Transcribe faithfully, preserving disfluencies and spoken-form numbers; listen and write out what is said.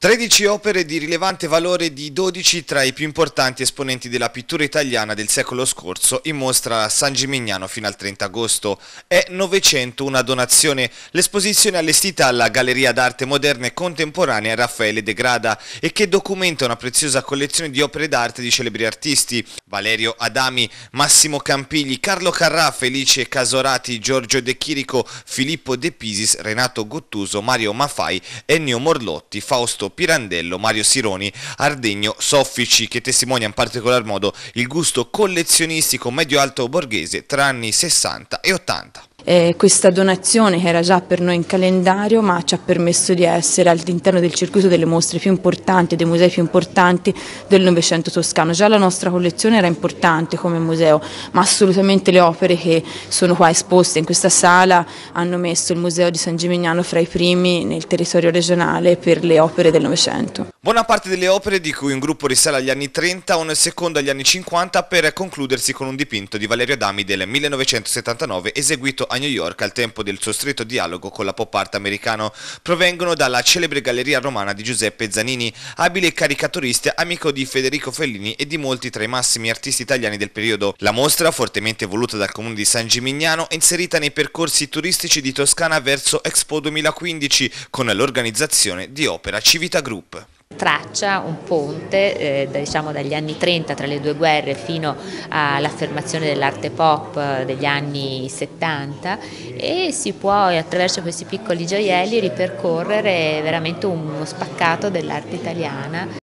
tredici opere di rilevante valore di dodici tra i più importanti esponenti della pittura italiana del secolo scorso in mostra a San Gimignano fino al trenta agosto. È Novecento, una donazione, l'esposizione allestita alla Galleria d'Arte Moderna e Contemporanea Raffaele De Grada e che documenta una preziosa collezione di opere d'arte di celebri artisti: Valerio Adami, Massimo Campigli, Carlo Carrà, Felice Casorati, Giorgio De Chirico, Filippo De Pisis, Renato Gottuso, Mario Maffai, Ennio Morlotti, Fausto Pirandello, Mario Sironi, Ardegno Soffici, che testimonia in particolar modo il gusto collezionistico medio-alto borghese tra anni sessanta e ottanta. Eh, questa donazione, che era già per noi in calendario, ma ci ha permesso di essere all'interno del circuito delle mostre più importanti, dei musei più importanti del Novecento toscano. Già la nostra collezione era importante come museo, ma assolutamente le opere che sono qua esposte in questa sala hanno messo il Museo di San Gimignano fra i primi nel territorio regionale per le opere del Novecento. Buona parte delle opere, di cui un gruppo risale agli anni trenta, un secondo agli anni cinquanta, per concludersi con un dipinto di Valerio Adami del millenovecentosettantanove eseguito a New York al tempo del suo stretto dialogo con la pop art americano, provengono dalla celebre galleria romana di Giuseppe Zanini, abile caricaturista, amico di Federico Fellini e di molti tra i massimi artisti italiani del periodo. La mostra, fortemente voluta dal comune di San Gimignano, è inserita nei percorsi turistici di Toscana verso Expo duemilaquindici con l'organizzazione di Opera Civita Group. Traccia un ponte eh, diciamo dagli anni trenta, tra le due guerre, fino all'affermazione dell'arte pop degli anni settanta, e si può attraverso questi piccoli gioielli ripercorrere veramente uno spaccato dell'arte italiana.